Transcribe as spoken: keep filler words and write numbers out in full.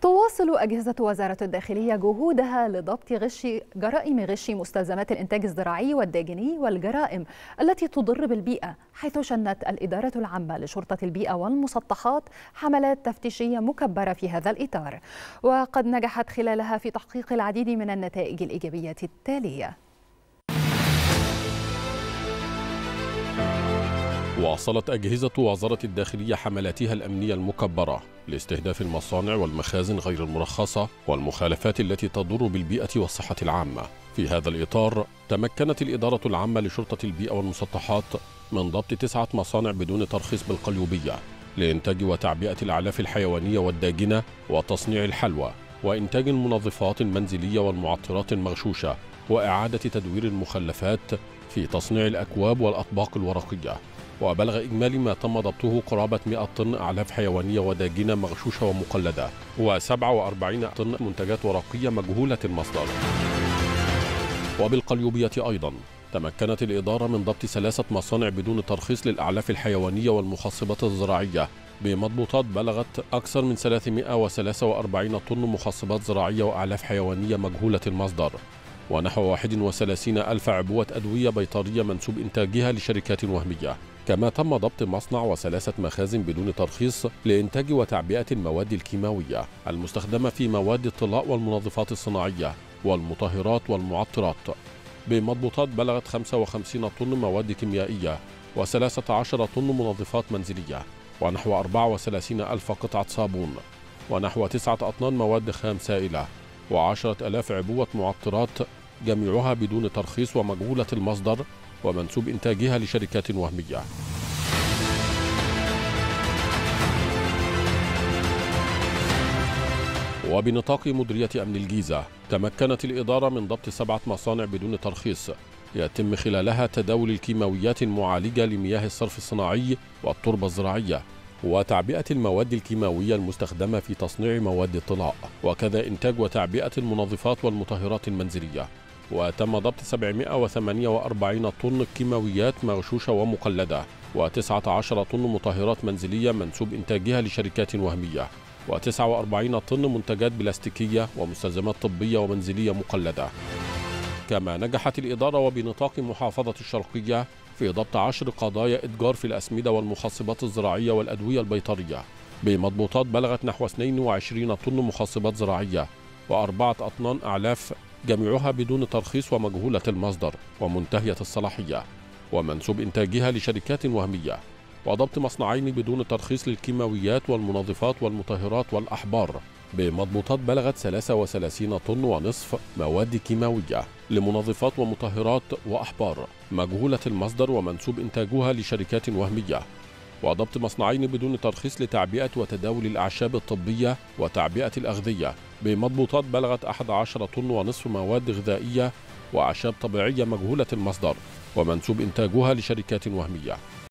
تواصل أجهزة وزارة الداخلية جهودها لضبط غش جرائم غش مستلزمات الإنتاج الزراعي والداجني والجرائم التي تضر بالبيئة، حيث شنت الإدارة العامة لشرطة البيئة والمسطحات حملات تفتيشية مكبرة في هذا الإطار، وقد نجحت خلالها في تحقيق العديد من النتائج الإيجابية التالية. واصلت أجهزة وزارة الداخلية حملاتها الأمنية المكبرة لاستهداف المصانع والمخازن غير المرخصة والمخالفات التي تضر بالبيئة والصحة العامة. في هذا الإطار تمكنت الإدارة العامة لشرطة البيئة والمسطحات من ضبط تسعة مصانع بدون ترخيص بالقليوبية لإنتاج وتعبئة الأعلاف الحيوانية والداجنة وتصنيع الحلوى وإنتاج المنظفات المنزلية والمعطرات المغشوشة وإعادة تدوير المخلفات في تصنيع الأكواب والأطباق الورقية. وبلغ إجمالي ما تم ضبطه قرابة مئة طن أعلاف حيوانية وداجنة مغشوشة ومقلدة وسبعة وأربعين طن منتجات ورقية مجهولة المصدر. وبالقليوبية أيضا تمكنت الإدارة من ضبط ثلاثة مصانع بدون ترخيص للأعلاف الحيوانية والمخصبات الزراعية بمضبوطات بلغت أكثر من ثلاثمئة وثلاثة وأربعين طن مخصبات زراعية وأعلاف حيوانية مجهولة المصدر، ونحو واحد وثلاثين ألف عبوة أدوية بيطرية منسوب إنتاجها لشركات وهمية. كما تم ضبط مصنع وثلاثة مخازن بدون ترخيص لإنتاج وتعبئة المواد الكيماوية المستخدمة في مواد الطلاء والمنظفات الصناعية والمطهرات والمعطرات بمضبوطات بلغت خمسة وخمسين طن مواد كيميائية وثلاثة عشر طن منظفات منزلية ونحو أربعة وثلاثين ألف قطعة صابون ونحو تسعة أطنان مواد خام سائلة وعشرة آلاف عبوة معطرات جميعها بدون ترخيص ومجهولة المصدر ومنسوب إنتاجها لشركات وهمية. وبنطاق مديرية أمن الجيزة تمكنت الإدارة من ضبط سبعة مصانع بدون ترخيص يتم خلالها تداول الكيماويات المعالجة لمياه الصرف الصناعي والتربة الزراعية وتعبئة المواد الكيماوية المستخدمة في تصنيع مواد الطلاء وكذا إنتاج وتعبئة المنظفات والمطهرات المنزلية. وتم ضبط سبعمئة وثمانية وأربعين طن كيماويات مغشوشة ومقلدة وتسعة عشر طن مطهرات منزلية منسوب إنتاجها لشركات وهمية وتسعة وأربعين طن منتجات بلاستيكية ومستلزمات طبية ومنزلية مقلدة. كما نجحت الإدارة وبنطاق محافظة الشرقية في ضبط عشر قضايا إتجار في الأسمدة والمخصبات الزراعية والأدوية البيطرية بمضبوطات بلغت نحو اثنين وعشرين طن مخصبات زراعية وأربعة أطنان أعلاف جميعها بدون ترخيص ومجهولة المصدر ومنتهية الصلاحية ومنسوب إنتاجها لشركات وهمية، وضبط مصنعين بدون ترخيص للكيماويات والمنظفات والمطهرات والأحبار بمضبوطات بلغت ثلاثة وثلاثين طن ونصف مواد كيماوية لمنظفات ومطهرات وأحبار مجهولة المصدر ومنسوب إنتاجها لشركات وهمية، وضبط مصنعين بدون ترخيص لتعبئة وتداول الأعشاب الطبية وتعبئة الأغذية بمضبوطات بلغت أحد عشر طن ونصف مواد غذائية وأعشاب طبيعية مجهولة المصدر ومنسوب إنتاجها لشركات وهمية.